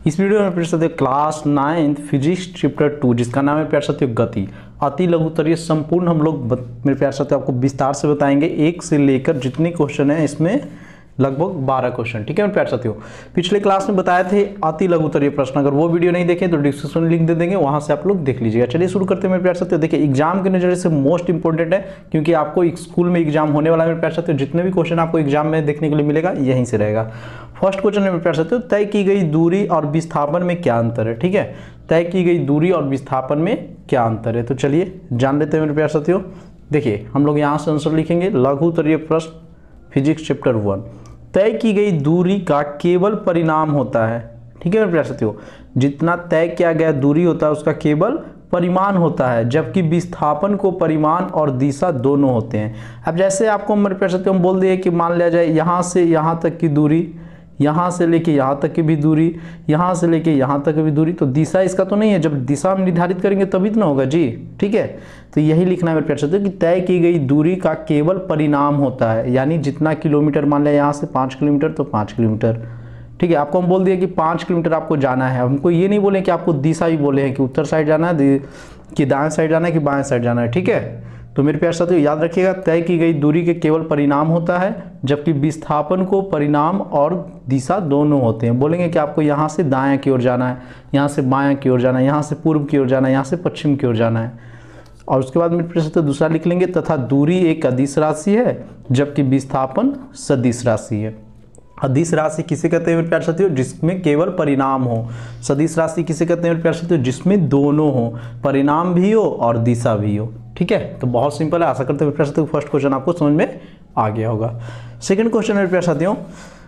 इस वीडियो में प्यारे साथियों क्लास 9th फिजिक्स चैप्टर 2 जिसका नाम है प्यारे साथियों गति अति लघुत्तरीय संपूर्ण हम लोग मेरे प्यारे साथियों आपको विस्तार से बताएंगे। एक से लेकर जितने क्वेश्चन हैं इसमें लगभग 12 क्वेश्चन, ठीक है मेरे प्यारे साथियों। पिछले क्लास में बताए थे अति लघुत्तरीय प्रश्न, अगर वो वीडियो नहीं देखें तो डिस्क्रिप्शन में लिंक दे देंगे, वहां से आप लोग देख लीजिएगा। चलिए शुरू करते हैं मेरे प्यारे साथियों। देखिए एग्जाम के नजरिए से मोस्ट इंपॉर्टेंट है क्योंकि आपको एक स्कूल में एग्जाम होने वाला है मेरे प्यारे साथियों। जितने भी क्वेश्चन आपको एग्जाम में देखने के लिए मिलेगा यहीं से रहेगा। फर्स्ट क्वेश्चन है मेरे प्यारे साथियों, तय की गई दूरी और विस्थापन में क्या अंतर है, ठीक है। तय की गई दूरी और विस्थापन में क्या अंतर है, तो चलिए जान लेते हैं मेरे प्यारे साथियों। देखिए हम लोग यहाँ से आंसर लिखेंगे लघुत्तरीय प्रश्न फिजिक्स चैप्टर 1। तय की गई दूरी का केवल परिणाम होता है, ठीक है मेरे प्यारे साथियों। जितना तय किया गया दूरी होता है उसका केवल परिमाण होता है, जबकि विस्थापन को परिमाण और दिशा दोनों होते हैं। अब जैसे आपको मेरे प्यारे साथियों हम बोल दिए कि मान लिया जाए यहाँ से यहाँ तक की दूरी, यहाँ से लेके यहाँ तक की भी दूरी, यहाँ से लेके यहाँ तक की भी दूरी, तो दिशा इसका तो नहीं है। जब दिशा हम निर्धारित करेंगे तभी तो ना होगा जी, ठीक है। तो यही लिखना है मेरे प्यारे साथियों कि तय की गई दूरी का केवल परिणाम होता है, यानी जितना किलोमीटर, मान लिया यहाँ से 5 किलोमीटर तो 5 किलोमीटर, ठीक है। आपको हम बोल दिए कि 5 किलोमीटर आपको जाना है, हमको ये नहीं बोले कि आपको दिशा भी बोले हैं कि उत्तर साइड जाना है कि दाएं साइड जाना है कि बाएं साइड जाना है, ठीक है। तो मेरे प्यारे साथियों याद रखिएगा तय की गई दूरी के केवल परिणाम होता है, जबकि विस्थापन को परिणाम और दिशा दोनों होते हैं। बोलेंगे कि आपको यहाँ से दाएं की ओर जाना है, यहाँ से बाएं की ओर जाना है, यहाँ से पूर्व की ओर जाना है, यहाँ से पश्चिम की ओर जाना है। और उसके बाद मेरे प्यारे साथियों दूसरा लिख लेंगे, तथा दूरी एक अदिश राशि है जबकि विस्थापन सदिश राशि है। अदिश राशि किसे कहते हैं मेरे प्यारे साथियों, जिसमें केवल परिणाम हो। सदिश राशि किसे कहते हैं मेरे प्यारे साथियों, जिसमें दोनों हो, परिणाम भी हो और दिशा भी हो, ठीक है। तो बहुत सिंपल है, आशा करते हैं मेरे प्यारे साथियों फर्स्ट क्वेश्चन आपको समझ में आ गया होगा। सेकंड क्वेश्चन मेरे प्यारे साथियों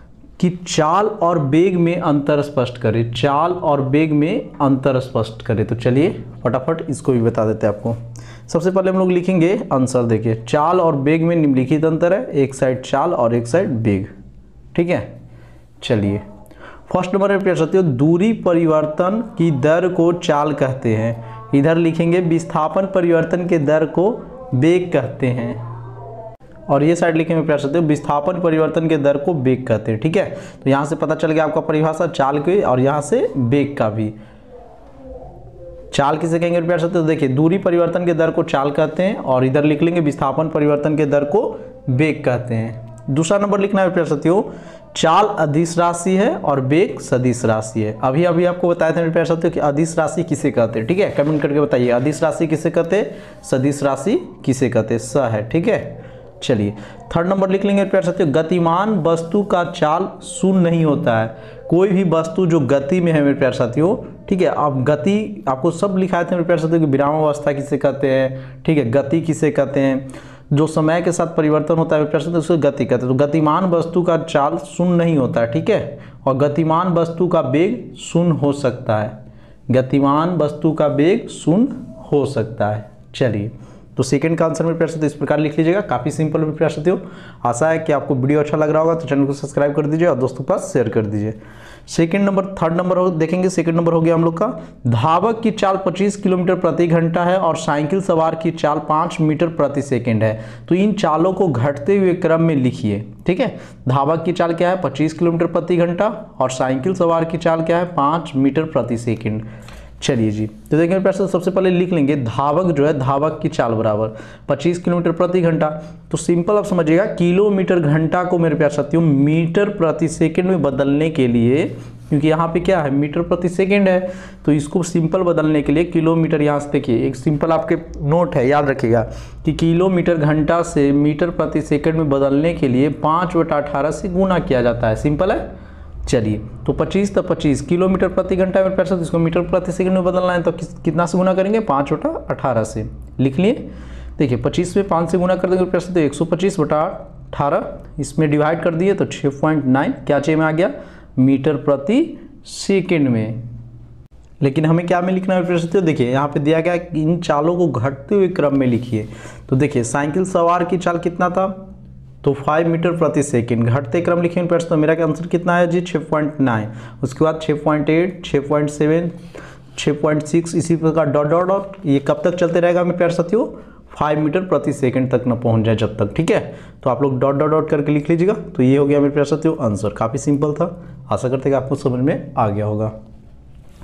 कि चाल और वेग में अंतर स्पष्ट करें। चाल और वेग में अंतर स्पष्ट करें, तो चलिए फटाफट इसको भी बता देते हैं आपको। सबसे पहले हम लोग लिखेंगे आंसर। देखिए चाल और वेग में निम्नलिखित अंतर है, एक साइड चाल और एक साइड वेग, ठीक है। चलिए फर्स्ट नंबर है प्यारे साथियों, दूरी परिवर्तन की दर को चाल कहते हैं। इधर लिखेंगे विस्थापन परिवर्तन के दर को वेग कहते हैं, और ये साइड लिखेंगे प्यारे साथियों विस्थापन परिवर्तन के दर को वेग कहते हैं, ठीक है। तो यहाँ से पता चल गया आपका परिभाषा चाल की, और यहाँ से वेग का भी। चाल किसे कहेंगे प्यारे साथियों, देखिए दूरी परिवर्तन के दर को चाल कहते हैं, और इधर लिख लेंगे विस्थापन परिवर्तन के दर को वेग कहते हैं। दूसरा नंबर लिखना है प्यारे साथियों, चाल अदिश राशि है और वेग सदिश राशि है। अभी आपको बताया था मेरे प्यारे साथियों कि अदिश राशि किसे कहते हैं, ठीक है। कमेंट करके बताइए अदिश राशि किसे कहते हैं, सदिश राशि किसे कहते हैं, स है, ठीक है। चलिए थर्ड नंबर लिख लेंगे प्यारे साथियों, गतिमान वस्तु का चाल शून्य नहीं होता है। कोई भी वस्तु जो गति में है मेरे प्यारे साथियों, ठीक है। अब गति आपको सब लिखाए थे मेरे प्यारे साथियों कि विरामावस्था किसे कहते हैं, ठीक है। गति किसे कहते हैं, जो समय के साथ परिवर्तन होता है मेरे प्यारे साथियों उसको गति कहते हैं। तो गतिमान वस्तु का चाल शून्य नहीं होता है, ठीक है। और गतिमान वस्तु का वेग शून्य हो सकता है, गतिमान वस्तु का वेग शून्य हो सकता है। चलिए तो सेकंड का आंसर मेरे प्यारे साथियों इस प्रकार लिख लीजिएगा, काफ़ी सिंपल मेरे प्यारे साथियों। आशा है कि आपको वीडियो अच्छा लग रहा होगा, तो चैनल को सब्सक्राइब कर दीजिए और दोस्तों के पास शेयर कर दीजिए। थर्ड नंबर देखेंगे। सेकंड नंबर हो गया हम लोग का, धावक की चाल 25 किलोमीटर प्रति घंटा है और साइकिल सवार की चाल 5 मीटर प्रति सेकंड है। तो इन चालों को घटते हुए क्रम में लिखिए, ठीक है। धावक की चाल क्या है 25 किलोमीटर प्रति घंटा, और साइकिल सवार की चाल क्या है 5 मीटर प्रति सेकंड। चलिए जी, तो देखिए प्यारे सबसे पहले लिख लेंगे धावक जो है, धावक की चाल बराबर 25 किलोमीटर प्रति घंटा। तो सिंपल आप समझिएगा किलोमीटर घंटा को मेरे प्यारे साथियों मीटर प्रति सेकंड में बदलने के लिए, क्योंकि यहाँ पे क्या है मीटर प्रति सेकंड है, तो इसको सिंपल बदलने के लिए किलोमीटर, यहाँ से देखिए एक सिंपल आपके नोट है, याद रखिएगा कि किलोमीटर घंटा से मीटर प्रति सेकंड में बदलने के लिए 5/18 से गुना किया जाता है। सिंपल है। चलिए तो 25 तो 25 किलोमीटर प्रति घंटा मेरे प्यारे साथियों, इसको मीटर प्रति सेकंड में बदलना है तो कितना से गुना करेंगे 5/18 से। लिख लिए, देखिए 25 में 5 से गुना कर देंगे प्यारे साथियों 125/18, इसमें डिवाइड कर दिए तो 6.9 क्या चाहिए में आ गया मीटर प्रति सेकंड में। लेकिन हमें क्या में लिखना है प्यारे साथियों, देखिए यहाँ पे दिया गया कि इन चालों को घटते हुए क्रम में लिखिए। तो देखिए साइकिल सवार की चाल कितना था, तो 5 मीटर प्रति सेकंड, घटते क्रम लिखेंगे प्यारे, तो मेरा आंसर कितना है जी 6.9, उसके बाद 6.8, 6.7, 6.6, इसी प्रकार डॉट डॉट डॉट, ये कब तक चलते रहेगा मेरे प्यारे साथियों 5 मीटर प्रति सेकंड तक ना पहुंच जाए जब तक, ठीक है। तो आप लोग डॉट डॉट डॉट करके लिख लीजिएगा। तो ये हो गया मेरे प्यारे साथियों आंसर, काफ़ी सिंपल था, आशा करते हैं कि आपको समझ में आ गया होगा।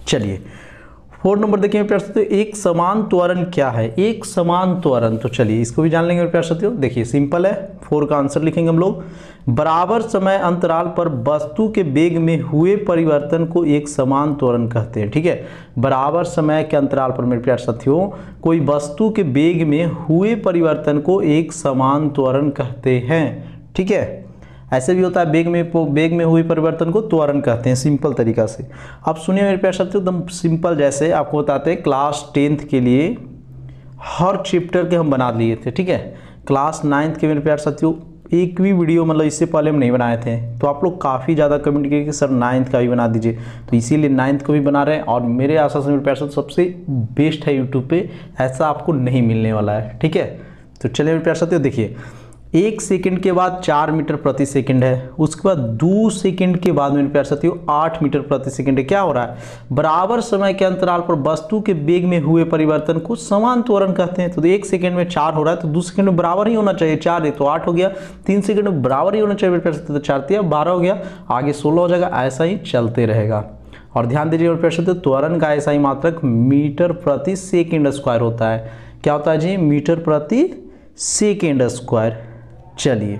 चलिए 4 नंबर देखिए मेरे प्यारे साथियों, एक समान त्वरण क्या है? एक समान त्वरण, तो चलिए इसको भी जान लेंगे मेरे प्यारे साथियों। देखिए सिंपल है, 4 का आंसर लिखेंगे हम लोग। बराबर समय अंतराल पर वस्तु के वेग में हुए परिवर्तन को एक समान त्वरण कहते हैं। ठीक है, बराबर समय के अंतराल पर मेरे प्यारे साथियों कोई वस्तु के वेग में हुए परिवर्तन को एक समान त्वरण कहते हैं। ठीक है, ऐसे भी होता है वेग में हुई परिवर्तन को त्वरण कहते हैं, सिंपल तरीका से। अब सुनिए मेरे प्यारे साथियों, एकदम सिंपल, जैसे आपको बताते हैं क्लास 10th के लिए हर चैप्टर के हम बना लिए थे। ठीक है, क्लास 9th के मेरे प्यारे साथियों एक भी वीडियो मतलब इससे पहले हम नहीं बनाए थे, तो आप लोग काफ़ी ज़्यादा कमेंट किए कि सर 9th का भी बना दीजिए, तो इसीलिए 9th को भी बना रहे हैं। और मेरे आशा से मेरे प्यारे साथियों सबसे बेस्ट है यूट्यूब पे, ऐसा आपको नहीं मिलने वाला है। ठीक है, तो चलिए मेरे प्यारे साथियों देखिए, 1 सेकंड के बाद 4 मीटर प्रति सेकंड है, उसके बाद 2 सेकंड के बाद मेरे प्यारे साथियों 8 मीटर प्रति सेकंड है। क्या हो रहा है? बराबर समय के अंतराल पर वस्तु के वेग में हुए परिवर्तन को समान त्वरण कहते हैं। तो 1 सेकंड में 4 हो रहा है, तो 2 सेकंड में बराबर ही होना चाहिए। 4 है तो 8 हो गया, 3 सेकंड में बराबर ही होना चाहिए मेरे प्यारे साथियों, तो 4 3 12 हो गया, आगे 16 हो जाएगा, ऐसा ही चलते रहेगा। और ध्यान दीजिए मेरे प्यारे साथियों, त्वरण का ऐसा ही मात्रक मीटर प्रति सेकेंड स्क्वायर होता है। क्या होता है जी? मीटर प्रति सेकेंड स्क्वायर। चलिए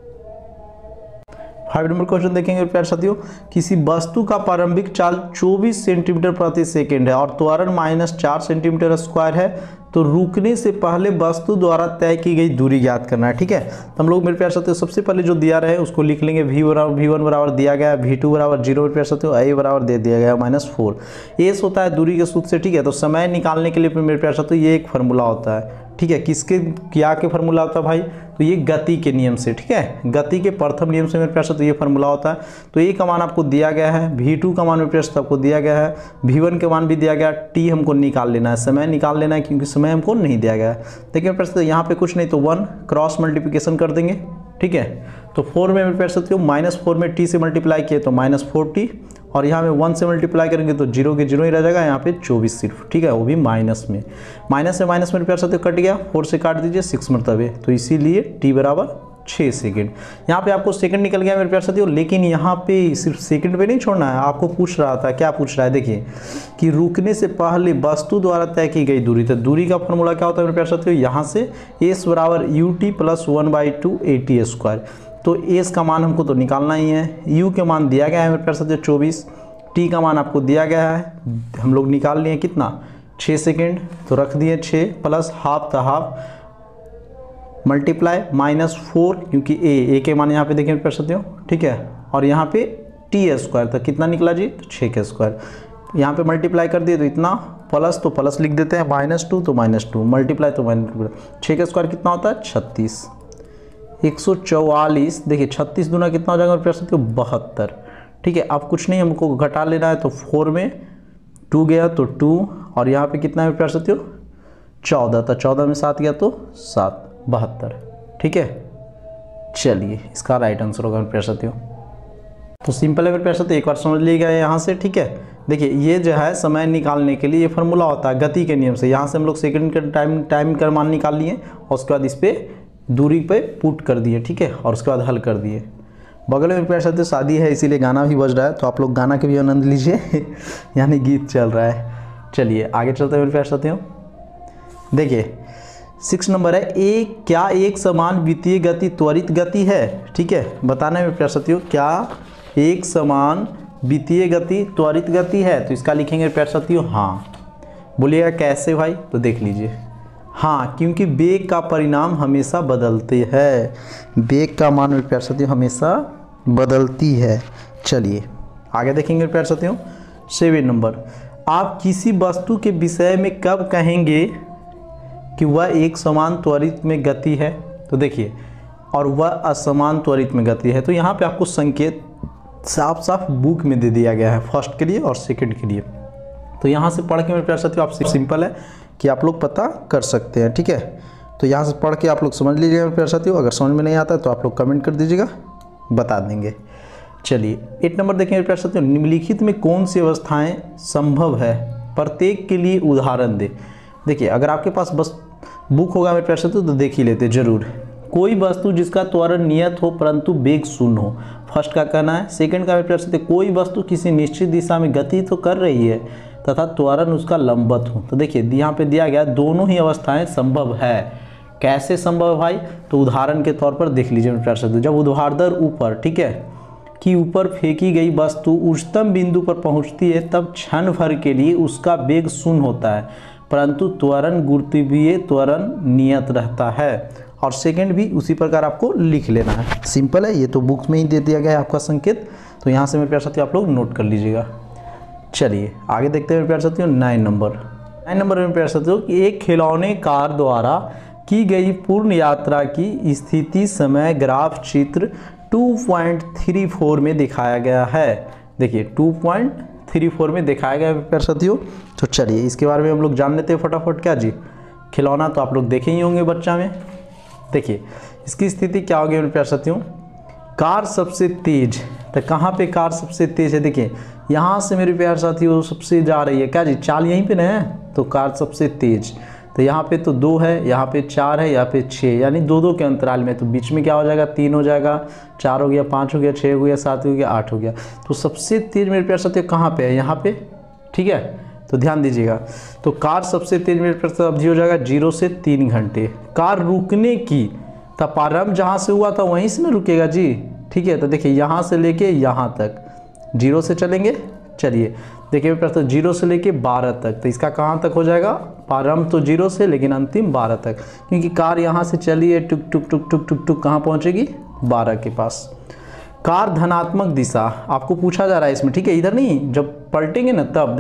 5 नंबर क्वेश्चन देखेंगे प्यारे साथियों, किसी वस्तु का प्रारंभिक चाल 24 सेंटीमीटर प्रति सेकेंड है और त्वरण -4 सेंटीमीटर स्क्वायर है, तो रुकने से पहले वस्तु द्वारा तय की गई दूरी ज्ञात करना है। ठीक है, तो हम लोग मेरे प्यारे साथियों सबसे पहले जो दिया रहे उसको लिख लेंगे। v1 बराबर दिया गया है, v2 बराबर 0 मेरे प्यारे साथियों, a बराबर दे दिया गया -4। एस होता है दूरी के सूत्र से। ठीक है, तो समय निकालने के लिए मेरे प्यारे साथियों ये एक फार्मूला होता है। ठीक है, किसके क्या के फार्मूला होता है भाई? तो ये गति के नियम से। ठीक है, गति के प्रथम नियम से मेरे प्यारे साथियों ये फार्मूला होता है। तो ए का मान आपको दिया गया है, v2 का मान मेरे प्यारे साथियों आपको दिया गया है, v1 के मान भी दिया गया, t हमको निकाल लेना है, समय निकाल लेना है, क्योंकि समय हमको नहीं दिया गया है। देखिए मेरे प्यारे साथियों यहाँ पे कुछ नहीं, तो 1 क्रॉस मल्टीप्लिकेशन कर देंगे। ठीक है, तो 4 में मेरे प्यारे साथियों -4 में t से मल्टीप्लाई किए तो -4t, और यहाँ में 1 से मल्टीप्लाई करेंगे तो 0 के 0 ही रह जाएगा, यहाँ पे 24 सिर्फ। ठीक है, वो भी माइनस में, माइनस से माइनस मेरे प्यारे साथियों कट गया, 4 से काट दीजिए 6 मरतबे, तो इसीलिए t बराबर 6 सेकंड। यहाँ पे आपको सेकंड निकल गया मेरे प्यारे साथियों, लेकिन यहाँ पे सिर्फ सेकंड पे नहीं छोड़ना है, आपको पूछ रहा था, क्या पूछ रहा है? देखिए कि रुकने से पहले वस्तु द्वारा तय की गई दूरी, तो दूरी का फॉर्मूला क्या होता है मेरे प्यारे साथियों? यहाँ से s बराबर ut + 1/2 at स्क्वायर। तो एस का मान हमको तो निकालना ही है, यू के मान दिया गया है मेरे प्यारे साथियों 24, टी का मान आपको दिया गया है, हम लोग निकाल लिए कितना? 6 सेकेंड, तो रख दिए 6 प्लस हाफ था हाफ मल्टीप्लाई -4, क्योंकि ए के मान यहाँ पे देखें मेरे प्यारे साथियों। ठीक है, और यहाँ पे टी स्क्वायर, तो कितना निकला जी? तो 6 के स्क्वायर। यहाँ पे मल्टीप्लाई कर दिए तो इतना, प्लस तो प्लस लिख देते हैं, -2 तो -2, मल्टीप्लाई तो -2, 6 का स्क्वायर कितना होता है? 36, 144। देखिए 36 दूना कितना हो जाएगा मेरे प्यारे साथियों? 72। ठीक है, अब कुछ नहीं, हमको घटा लेना है, तो 4 में 2 गया तो 2, और यहाँ पे कितना है मेरे प्यारे साथियों? 14, तो 14 में 7 गया तो 7, 72। ठीक है, चलिए इसका राइट आंसर होगा मेरे प्यारे साथियों। तो सिंपल है मेरे प्यारे साथियों, एक बार समझ लीजिएगा यहाँ से। ठीक है, देखिए ये जो है समय निकालने के लिए ये फार्मूला होता है गति के नियम से। यहाँ से हम लोग सेकंड का टाइम का मान निकाल लिए, और उसके बाद इस पर दूरी पे पुट कर दिए। ठीक है, और उसके बाद हल कर दिए। बगल में प्यारे साथियों शादी है, इसीलिए गाना भी बज रहा है, तो आप लोग गाना के भी आनंद लीजिए यानी गीत चल रहा है। चलिए आगे चलते हैं मेरे प्यारे साथियों। देखिए 6 नंबर है, क्या एक समान वित्तीय गति त्वरित गति है? ठीक है, बताना है मेरे प्यारे साथियों, क्या एक समान वित्तीय गति त्वरित गति है? तो इसका लिखेंगे प्यारे साथियों हाँ। बोलिएगा कैसे भाई? तो देख लीजिए, हाँ, क्योंकि वेग का परिणाम हमेशा बदलते हैं, वेग का मान मेरे प्यारे साथियों हमेशा बदलती है। चलिए आगे देखेंगे मेरे प्यारे साथियों। 7 नंबर, आप किसी वस्तु के विषय में कब कहेंगे कि वह एक समान त्वरित में गति है? तो देखिए, और वह असमान त्वरित में गति है, तो यहाँ पे आपको संकेत साफ साफ बुक में दे दिया गया है, फर्स्ट के लिए और सेकंड के लिए। तो यहाँ से पढ़ के मेरे प्यारे साथियों, आप सिंपल है कि आप लोग पता कर सकते हैं। ठीक है, तो यहाँ से पढ़ के आप लोग समझ लीजिएगा मेरे प्यारे साथियों। अगर समझ में नहीं आता है तो आप लोग कमेंट कर दीजिएगा, बता देंगे। चलिए 8 नंबर देखें मेरे प्यारे साथियों, निम्नलिखित में कौन सी अवस्थाएं संभव है? प्रत्येक के लिए उदाहरण दे। देखिए अगर आपके पास बस बुक होगा मेरे प्यारे साथियों तो देख ही लेते जरूर। कोई वस्तु जिसका त्वरण नियत हो परंतु वेग शून्य हो, फर्स्ट का कहना है। सेकंड का मेरे प्यारे साथियों, कोई वस्तु किसी निश्चित दिशा में गति तो कर रही है तथा त्वरण उसका लंबवत हो। तो देखिए यहाँ पे दिया गया दोनों ही अवस्थाएं संभव है। कैसे संभव है भाई? तो उदाहरण के तौर पर देख लीजिए मेरे प्यारे साथियों, जब ऊर्ध्वाधर ऊपर, ठीक है, कि ऊपर फेंकी गई वस्तु उच्चतम बिंदु पर पहुंचती है तब क्षण भर के लिए उसका वेग शून्य होता है, परंतु त्वरण गुरुत्वीय त्वरण नियत रहता है। और सेकंड भी उसी प्रकार आपको लिख लेना है, सिंपल है, ये तो बुक्स में ही दे दिया गया है आपका संकेत, तो यहाँ से मेरे प्यारे साथियों आप लोग नोट कर लीजिएगा। चलिए आगे देखते हैं मेरे प्यारे साथियों 9 नंबर मेरे प्यारे साथियों कि एक खिलौने कार द्वारा की गई पूर्ण यात्रा की स्थिति समय ग्राफ चित्र 2.34 में दिखाया गया है। देखिए 2.34 में दिखाया गया है प्यारे साथियों। तो चलिए इसके बारे में हम लोग जान लेते हैं फटाफट। क्या जी, खिलौना तो आप लोग देखे ही होंगे बच्चा में। देखिए इसकी स्थिति क्या होगी मेरे प्यारे साथियों, कार सबसे तेज, तो कहाँ पे कार सबसे तेज है? देखिए यहाँ से मेरे प्यारे साथियों सबसे जा रही है, क्या जी, चाल यहीं पे ना है, तो कार सबसे तेज। तो यहाँ पे तो 2 है, यहाँ पे 4 है, यहाँ पे 6, यानी 2-2 के अंतराल में, तो बीच में क्या हो जाएगा, 3 हो जाएगा, 4 हो गया, 5 हो गया, 6 हो गया, 7 हो गया, 8 हो गया। तो सबसे तेज मेरे प्यारे साथियों कहाँ पे है? यहाँ पे, ठीक है, तो ध्यान दीजिएगा। तो कार सबसे तेज मेरे प्यारे साथियों अवधि हो जाएगा 0 से 3 घंटे। कार रुकने की, तब प्रारंभ जहाँ से हुआ था वहीं से ना रुकेगा जी, ठीक है। तो देखिए यहाँ से लेके यहाँ तक 0 से चलेंगे। चलिए देखिए मेरे पास 0 से लेके 12 तक, तो इसका कहाँ तक हो जाएगा, प्रारंभ तो 0 से लेकिन अंतिम 12 तक, क्योंकि कार यहाँ से चली है टुक टुक टुक टुक टुक टुक, कहाँ पहुँचेगी, 12 के पास। कार धनात्मक दिशा आपको पूछा जा रहा है इसमें, ठीक है, इधर नहीं, जब पलटेंगे ना तब।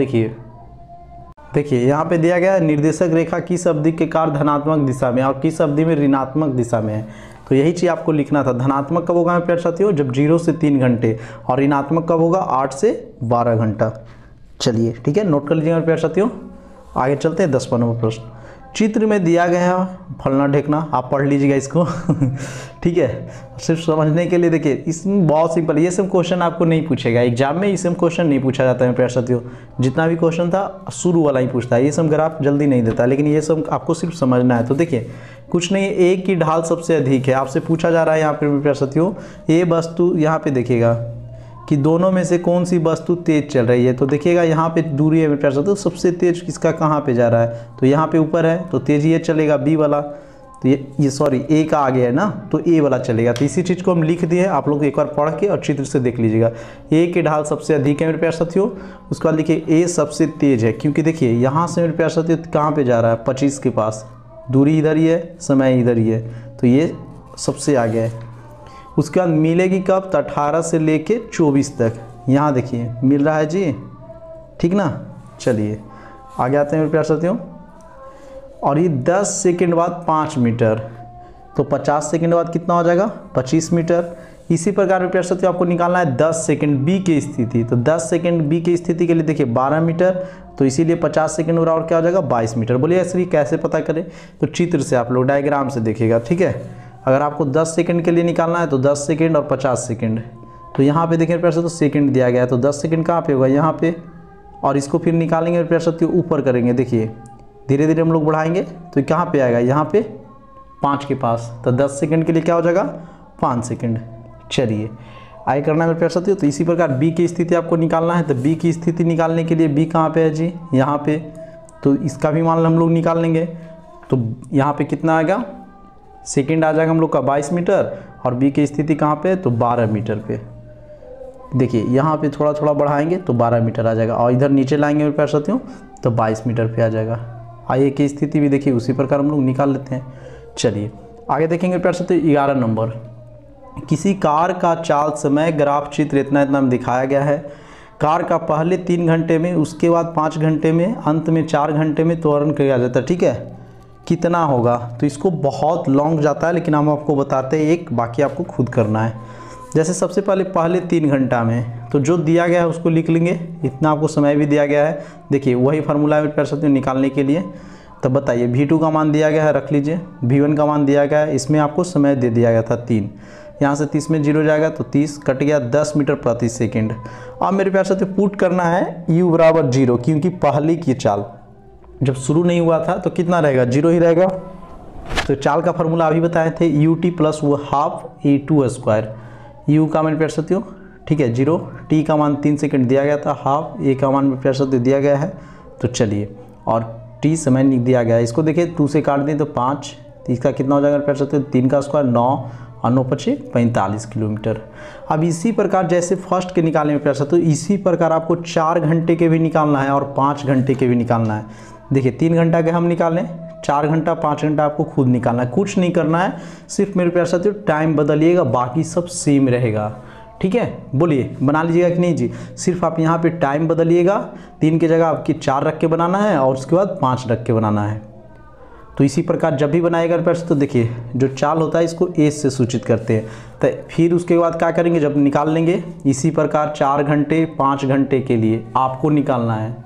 देखिए यहाँ पे दिया गया है निर्देशक रेखा किस अवधि के कार धनात्मक दिशा में और किस अवधि में ऋणात्मक दिशा में है। तो यही चीज़ आपको लिखना था। धनात्मक कब होगा मेरे प्यारे साथियों, जब 0 से 3 घंटे, और ऋणात्मक कब होगा, 8 से 12 घंटा। चलिए ठीक है, नोट कर लीजिएगा मेरे प्यारे साथियों। आगे चलते हैं 10वां नंबर प्रश्न। चित्र में दिया गया है फलना ढेकना, आप पढ़ लीजिएगा इसको ठीक है, सिर्फ समझने के लिए। देखिए इसमें बहुत सिंपल, ये सब क्वेश्चन आपको नहीं पूछेगा एग्जाम में, ये सब क्वेश्चन नहीं पूछा जाता है प्यारे साथियों। जितना भी क्वेश्चन था शुरू वाला ही पूछता है, ये सब ग्राफ जल्दी नहीं देता, लेकिन ये सब आपको सिर्फ समझना है। तो देखिए कुछ नहीं, एक की ढाल सबसे अधिक है, आपसे पूछा जा रहा है यहाँ पर प्यारे साथियों, ये वस्तु यहाँ पे देखिएगा कि दोनों में से कौन सी वस्तु तेज चल रही है। तो देखिएगा यहाँ पे दूरी है मेरे प्यारे साथियों, सबसे तेज किसका कहाँ पे जा रहा है, तो यहाँ पे ऊपर है, तो तेज ये चलेगा बी वाला, तो ये सॉरी ए का आगे है ना, तो ए वाला चलेगा। तो इसी चीज़ को हम लिख दिए, आप लोग एक बार पढ़ के और चित्र से देख लीजिएगा। ए की ढाल सबसे अधिक है मेरे प्यारे साथियों, उसके बाद लिखिए ए सबसे तेज है, क्योंकि देखिए यहाँ से मेरे प्यारे साथियों कहाँ पे जा रहा है, 25 के पास, दूरी इधर ही है, समय इधर ही है, तो ये सबसे आगे है। उसके बाद मिलेगी कब, तो 18 से लेके 24 तक, यहाँ देखिए मिल रहा है जी, ठीक ना। चलिए आगे आते हैं मेरे प्यारे साथियों, और ये 10 सेकंड बाद 5 मीटर, तो 50 सेकंड बाद कितना हो जाएगा, 25 मीटर। इसी प्रकार मेरे प्यारे साथियों आपको निकालना है 10 सेकंड बी की स्थिति, तो 10 सेकंड बी की स्थिति के लिए देखिए 12 मीटर, तो इसीलिए 50 सेकंड और क्या हो जाएगा, 22 मीटर। बोलिए ऐसे कैसे पता करें, तो चित्र से आप लोग डायग्राम से देखिएगा, ठीक है। अगर आपको 10 सेकंड के लिए निकालना है तो 10 सेकंड और 50 सेकंड, तो यहाँ पे देखिए प्यारे साथियों सेकंड दिया गया है, तो 10 सेकंड कहाँ पे होगा, यहाँ पे, और इसको फिर निकालेंगे प्यारे साथियों ऊपर करेंगे। देखिए धीरे धीरे हम लोग बढ़ाएंगे, तो कहाँ पे आएगा, यहाँ पे 5 के पास, तो 10 सेकंड के लिए क्या हो जाएगा, 5 सेकंड। चलिए आगे करना है मेरे प्यारे साथियों। तो इसी प्रकार बी की स्थिति आपको निकालना है, तो बी की स्थिति निकालने के लिए बी कहाँ पे है जी, यहाँ पे, तो इसका भी मान हम लोग निकाल लेंगे। तो यहाँ पे कितना आएगा, सेकंड आ जाएगा हम लोग का 22 मीटर, और बी की स्थिति कहाँ पे, तो 12 मीटर पे। देखिए यहाँ पे थोड़ा थोड़ा बढ़ाएंगे तो 12 मीटर आ जाएगा, और इधर नीचे लाएंगे मेरे प्यारे साथियों तो 22 मीटर पे आ जाएगा। आइए की स्थिति भी देखिए उसी प्रकार हम लोग निकाल लेते हैं। चलिए आगे देखेंगे प्यारे साथियों 11 नंबर। किसी कार का चाल समय ग्राफ चित्र इतना में दिखाया गया है। कार का पहले 3 घंटे में, उसके बाद 5 घंटे में, अंत में 4 घंटे में त्वरण किया जाता है, ठीक है। कितना होगा, तो इसको बहुत लॉन्ग जाता है, लेकिन हम आपको बताते हैं एक, बाकी आपको खुद करना है। जैसे सबसे पहले 3 घंटा में, तो जो दिया गया है उसको लिख लेंगे, इतना आपको समय भी दिया गया है। देखिए वही फार्मूला है मेरे साथ निकालने के लिए। तब बताइए V2 का मान दिया गया है, रख लीजिए, V1 का मान दिया गया है, इसमें आपको समय दे दिया गया था 3, यहाँ से 30 में 0 जाएगा तो 30 कट गया, 10 मीटर प्रति सेकेंड। अब मेरे प्यारे साथ पुट करना है u बराबर 0, क्योंकि पहले की चाल जब शुरू नहीं हुआ था तो कितना रहेगा, 0 ही रहेगा। तो चाल का फार्मूला अभी बताए थे, ut प्लस वो हाफ a2 स्क्वायर, u का मान प्यारे साथियों, ठीक है 0, t का मान 3 सेकंड दिया गया था, हाफ, a का मान प्यारे साथियों दिया गया है तो चलिए, और टी समय लिख दिया गया है। इसको देखिए 2 से काट दें तो 5, तो इसका कितना हो जाएगा प्यार साथियों, 3 का स्क्वायर 9 और 9 पचे 45 किलोमीटर। अब इसी प्रकार जैसे फर्स्ट के निकालने में प्यार साथियों, इसी प्रकार आपको 4 घंटे के भी निकालना है और 5 घंटे के भी निकालना है। देखिए 3 घंटा के हम निकालें, 4 घंटा 5 घंटा आपको खुद निकालना है, कुछ नहीं करना है, सिर्फ मेरे प्यार साथियों टाइम बदलिएगा, बाकी सब सेम रहेगा। ठीक है, बोलिए बना लीजिएगा कि नहीं जी। सिर्फ आप यहाँ पे टाइम बदलिएगा, 3 की जगह आपकी 4 रख के बनाना है और उसके बाद 5 रख के बनाना है। तो इसी प्रकार जब भी बनाएगा प्यार तो देखिए जो चाल होता है इसको एस से सूचित करते हैं। तो फिर उसके बाद क्या करेंगे, जब निकाल लेंगे इसी प्रकार 4 घंटे 5 घंटे के लिए आपको निकालना है।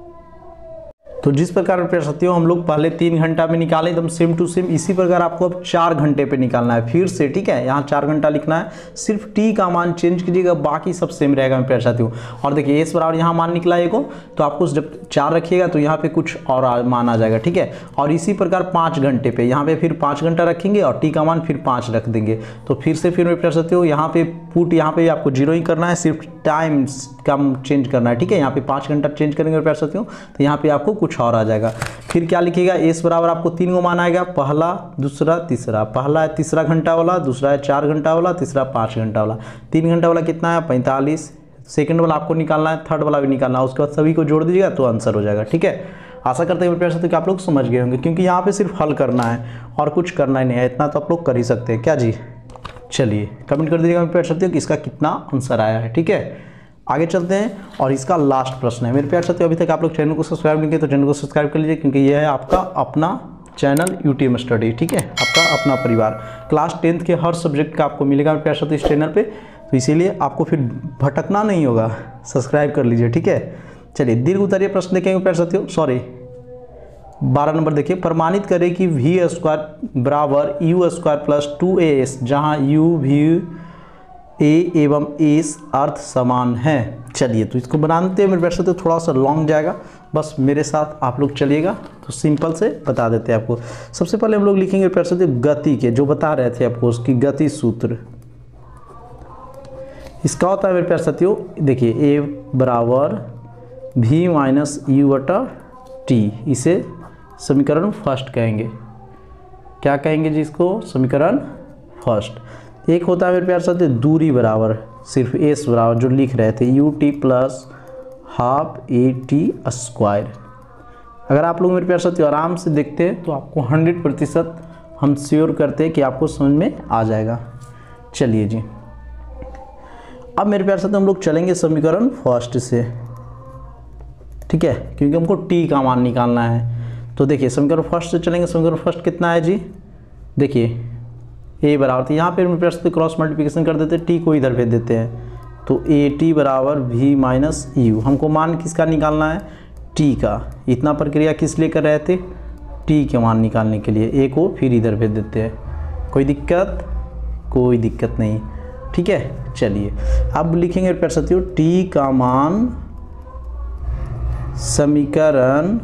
तो जिस प्रकार प्यार साथियों हम लोग पहले 3 घंटा में निकाले एकदम सेम टू सेम, इसी प्रकार आपको अब 4 घंटे पे निकालना है फिर से। ठीक है, यहाँ 4 घंटा लिखना है, सिर्फ टी का मान चेंज कीजिएगा, बाकी सब सेम रहेगा प्यार साथियों। और देखिए एस बराबर यहाँ मान निकला है को, तो आपको जब 4 रखिएगा तो यहाँ पे कुछ और मान आ जाएगा। ठीक है, और इसी प्रकार 5 घंटे पे यहाँ पे फिर 5 घंटा रखेंगे और टी का मान फिर 5 रख देंगे। तो फिर से फिर प्यार साथियों यहाँ पे पुट यहाँ पे आपको 0 ही करना है, सिर्फ टाइम कम चेंज करना है। ठीक है, यहाँ पे 5 घंटा चेंज करेंगे प्यार साथियों, तो यहाँ पे आपको कुछ और आ जाएगा। फिर क्या लिखिएगा, एस बराबर आपको 3 को मान आएगा, पहला दूसरा तीसरा। पहला है तीसरा घंटा वाला, दूसरा है 4 घंटा वाला, तीसरा 5 घंटा वाला। 3 घंटा वाला कितना है 45, सेकंड वाला आपको निकालना है, थर्ड वाला भी निकालना है, उसके बाद सभी को जोड़ दीजिएगा तो आंसर हो जाएगा। ठीक है, आशा करते हैं प्यार साथियों कि आप लोग समझ गए होंगे, क्योंकि यहाँ पे सिर्फ हल करना है और कुछ करना ही नहीं है, इतना तो आप लोग कर ही सकते हैं। क्या जी, चलिए कमेंट कर दीजिएगा प्यार साथियों कि इसका कितना आंसर आया है। ठीक है, आगे चलते हैं और इसका लास्ट प्रश्न है। मेरे प्यार साथियों अभी तक आप लोग चैनल को सब्सक्राइब नहीं किए तो चैनल को सब्सक्राइब कर लीजिए, क्योंकि यह है आपका अपना चैनल यूटीएम स्टडी। ठीक है, आपका अपना परिवार, क्लास 10th के हर सब्जेक्ट का आपको मिलेगा प्यार साथियों इस चैनल पे, तो इसीलिए आपको फिर भटकना नहीं होगा, सब्सक्राइब कर लीजिए। ठीक है, चलिए दीर्घ उत्तरीय प्रश्न देखेंगे प्यार साथियों। 12 नंबर देखिए, प्रमाणित करें कि वी स्क्वायर बराबर यू स्क्वायर प्लस 2as, जहाँ यू वी ए एवं एस अर्थ समान है। चलिए तो इसको बनाते हैं मेरे प्यार साथियों, थोड़ा सा लॉन्ग जाएगा, बस मेरे साथ आप लोग चलिएगा तो सिंपल से बता देते हैं आपको। सबसे पहले हम लोग लिखेंगे प्यार साथियों गति के, जो बता रहे थे आपको उसकी गति सूत्र। इसका होता है मेरे प्यार साथियों, देखिए ए बराबर भी माइनस यू बटा टी, इसे समीकरण फर्स्ट कहेंगे। क्या कहेंगे जी इसको, समीकरण फर्स्ट। एक होता है मेरे प्यार साथियों दूरी बराबर, सिर्फ एस बराबर जो लिख रहे थे u t plus half a t square. अगर आप लोग मेरे प्यार साथियों आराम से देखते हैं तो आपको 100% हम श्योर करते हैं कि आपको समझ में आ जाएगा। चलिए जी, अब मेरे प्यार साथियों हम लोग चलेंगे समीकरण फर्स्ट से। ठीक है, क्योंकि हमको टी का मान निकालना है। तो देखिए समीकरण फर्स्ट से चलेंगे। समीकरण फर्स्ट कितना है जी, देखिए ए बराबर, तो यहाँ पे मेरे प्यार साथियों क्रॉस मल्टीप्लिकेशन कर देते हैं, टी को इधर भेज देते हैं, तो ए टी बराबर वी माइनस यू। हमको मान किसका निकालना है, टी का। इतना प्रक्रिया किस लिए कर रहे थे, टी के मान निकालने के लिए। ए को फिर इधर भेज देते हैं, कोई दिक्कत, कोई दिक्कत नहीं। ठीक है, चलिए अब लिखेंगे प्यार साथियों टी का मान समीकरण,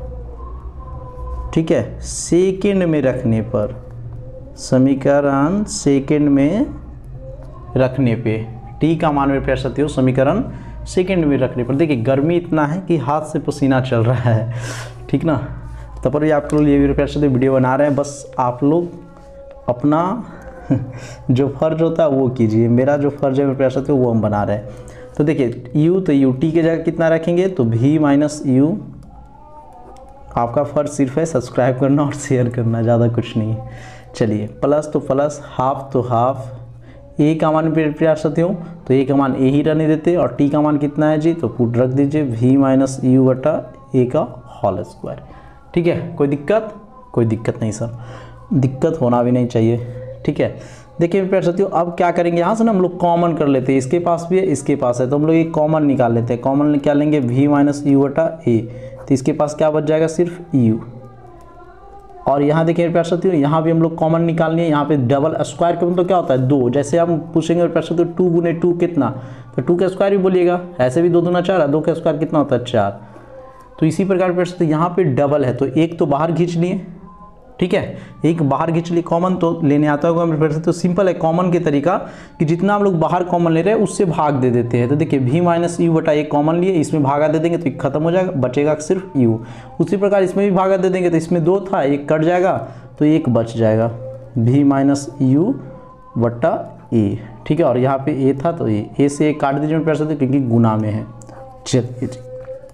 ठीक है, सेकंड में रखने पर, समीकरण सेकंड में रखने पे टी का मान मेरे प्यार साथियों समीकरण सेकंड में रखने पर। देखिए गर्मी इतना है कि हाथ से पसीना चल रहा है, ठीक ना, तब पर भी आप लोग ये मेरे प्यार साथियों वीडियो बना रहे हैं, बस आप लोग अपना जो फर्ज होता है वो कीजिए। मेरा जो फर्ज है मेरे प्यार साथियों वो हम बना रहे हैं। तो देखिए यू, तो यू टी के जगह कितना रखेंगे, तो वी माइनस यू। आपका फर्ज सिर्फ है सब्सक्राइब करना और शेयर करना, ज़्यादा कुछ नहीं है। चलिए प्लस तो प्लस, हाफ तो हाफ, ए का मान प्यार साथियों, तो ए का मान ए ही रहने देते, और टी का मान कितना है जी, तो पुट रख दीजिए वी माइनस यू बटा ए का होल स्क्वायर। ठीक है, कोई दिक्कत, कोई दिक्कत नहीं सर, दिक्कत होना भी नहीं चाहिए। ठीक है, देखिए प्यार साथियों अब क्या करेंगे, यहाँ से ना हम लोग कॉमन कर लेते हैं, इसके पास भी है इसके पास है, तो हम लोग एक कॉमन निकाल लेते हैं। कॉमन क्या लेंगे, वी माइनस यू बटा ए, तो इसके पास क्या बच जाएगा, सिर्फ यू। और यहाँ देखिए प्यार साथियों यहाँ भी हम लोग कॉमन निकालनी है। यहाँ पे डबल स्क्वायर का मतलब क्या होता है, 2। जैसे हम पूछेंगे प्यार साथियों 2 गुने 2 कितना, तो 2 का स्क्वायर भी बोलिएगा, ऐसे भी 2 दूना 4 है, 2 का स्क्वायर कितना होता है 4। तो इसी प्रकार प्यार साथियों यहाँ पे डबल है, तो एक तो बाहर खींच लिए, ठीक है, एक बाहर खींच लिए, कॉमन तो लेने आता होगा मेरे फिर से, तो सिंपल है कॉमन के तरीका कि जितना हम लोग बाहर कॉमन ले रहे हैं उससे भाग दे देते हैं। तो देखिए v माइनस यू बटा एक कॉमन लिए, इसमें भागा दे देंगे तो एक खत्म हो जाएगा, बचेगा सिर्फ u। उसी प्रकार इसमें भी भागा दे देंगे तो इसमें 2 था, एक कट जाएगा तो एक बच जाएगा, v माइनस यू बटा ए। ठीक है, और यहाँ पे ए था तो ए से एक काट दीजिए मेरे प्यारे साथियों क्योंकि गुना में है। चलिए जी,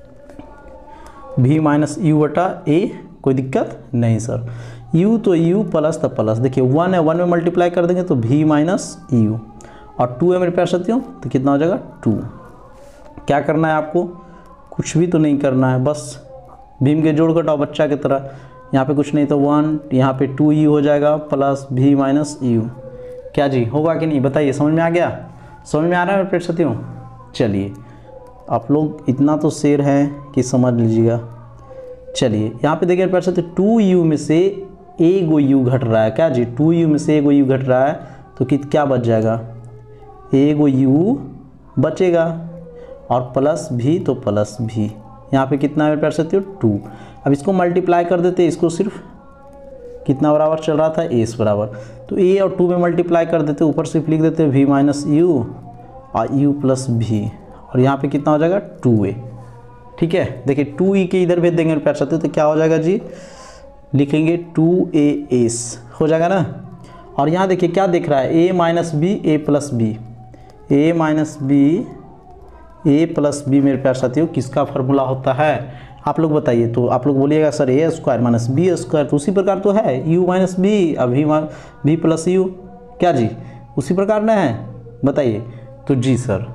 v माइनस यू बटा ए, कोई दिक्कत नहीं सर। u तो u प्लस तो प्लस, देखिए 1 है, 1 में मल्टीप्लाई कर देंगे तो v माइनस यू, और 2 है मेरे प्यारे साथियों तो कितना हो जाएगा 2। क्या करना है आपको, कुछ भी तो नहीं करना है, बस भीम के जोड़ घटाओ बच्चा की तरह। यहाँ पे कुछ नहीं तो 1, यहाँ पे 2u हो जाएगा प्लस v माइनस यू। क्या जी होगा कि नहीं बताइए, समझ में आ गया? समझ में आ रहा है मेरे प्यारे साथियों? चलिए आप लोग इतना तो शेर हैं कि समझ लीजिएगा। चलिए यहाँ पे देखिए प्यारे साथियों 2u में से एक गो u घट रहा है, क्या जी 2u में से एक गो u घट रहा है तो क्या बच जाएगा, एक गो u बचेगा, और प्लस भी तो प्लस भी, यहाँ पे कितना है मेरे प्यारे साथियों 2। अब इसको मल्टीप्लाई कर देते हैं, इसको सिर्फ कितना बराबर चल रहा था a बराबर, तो a और 2 में मल्टीप्लाई कर देते, ऊपर सिर्फ लिख देते v माइनस यू और u प्लस v, और यहाँ पे कितना हो जाएगा 2a। ठीक है, देखिए 2e के इधर भेज देंगे मेरे प्यारे साथियों तो क्या हो जाएगा जी, लिखेंगे 2as हो जाएगा ना। और यहाँ देखिए क्या दिख रहा है, a minus b a plus b, a minus b a plus b मेरे प्यारे साथियों किसका फार्मूला होता है आप लोग बताइए। तो आप लोग बोलिएगा sir a square minus b square, तो उसी प्रकार तो है u माइनस बी अब v प्लस यू, क्या जी उसी प्रकार ना है, बताइए। तो जी सर,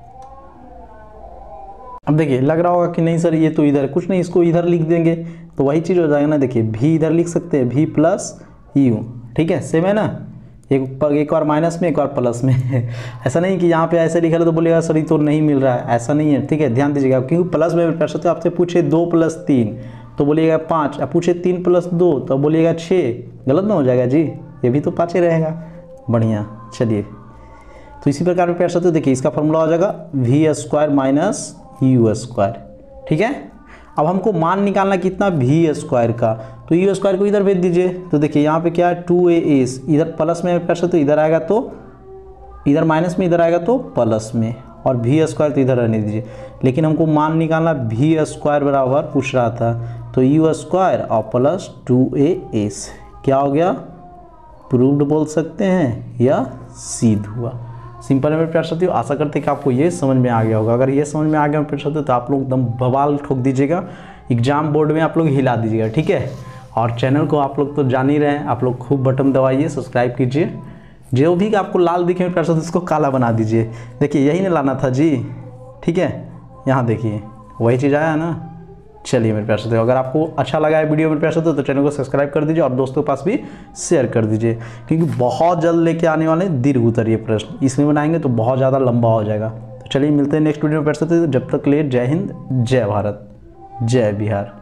अब देखिए लग रहा होगा कि नहीं सर ये तो इधर कुछ नहीं, इसको इधर लिख देंगे तो वही चीज़ हो जाएगा ना। देखिए v इधर लिख सकते हैं, v प्लस यू, ठीक है सेम है ना, एक बार माइनस में एक बार प्लस में ऐसा नहीं कि यहाँ पे ऐसे लिखा है तो बोलिएगा सर ये तो नहीं मिल रहा है, ऐसा नहीं है। ठीक है, ध्यान दीजिएगा क्योंकि प्लस में कर सकते हो, आपसे पूछे 2 प्लस 3 तो बोलिएगा 5, अब पूछे 3 प्लस 2 तो बोलिएगा 6, गलत ना हो जाएगा जी, ये भी तो 5 ही रहेगा। बढ़िया, चलिए तो इसी प्रकार में कर सकते हो। देखिए इसका फॉर्मूला हो जाएगा v square minus u square. ठीक है, अब हमको मान निकालना कितना v स्क्वायर का, तो यू स्क्वायर को इधर भेज दीजिए। तो देखिए यहाँ पे क्या है 2as, इधर प्लस में कर सकते हो, इधर आएगा तो इधर माइनस में, इधर आएगा तो प्लस में, और v स्क्वायर तो इधर रहने दीजिए। लेकिन हमको मान निकालना v स्क्वायर बराबर पूछ रहा था, तो यू स्क्वायर और प्लस 2as क्या हो गया, प्रूव्ड बोल सकते हैं या सिद्ध हुआ। सिंपल है मेरे प्यारे साथियों, आशा करते हैं कि आपको ये समझ में आ गया होगा। अगर ये समझ में आ गया मेरे प्यारे साथियों तो आप लोग एकदम बवाल ठोक दीजिएगा, एग्जाम बोर्ड में आप लोग हिला दीजिएगा। ठीक है, और चैनल को आप लोग तो जान ही रहे हैं, आप लोग खूब बटन दबाइए, सब्सक्राइब कीजिए, जो भी आपको लाल दिखे मेरे प्यारे साथियों इसको काला बना दीजिए। देखिए यही नहीं लाना था जी, ठीक है, यहाँ देखिए वही चीज़ आया ना। चलिए मेरे प्यारे साथियों, अगर आपको अच्छा लगा है वीडियो मेरे प्यारे साथियों तो चैनल को सब्सक्राइब कर दीजिए और दोस्तों के पास भी शेयर कर दीजिए, क्योंकि बहुत जल्द लेके आने वाले दीर्घ उत्तरीय प्रश्न इसमें बनाएंगे तो बहुत ज़्यादा लंबा हो जाएगा। तो चलिए मिलते हैं नेक्स्ट वीडियो में प्यारे साथियों, जब तक के लिए जय हिंद, जय भारत, जय बिहार।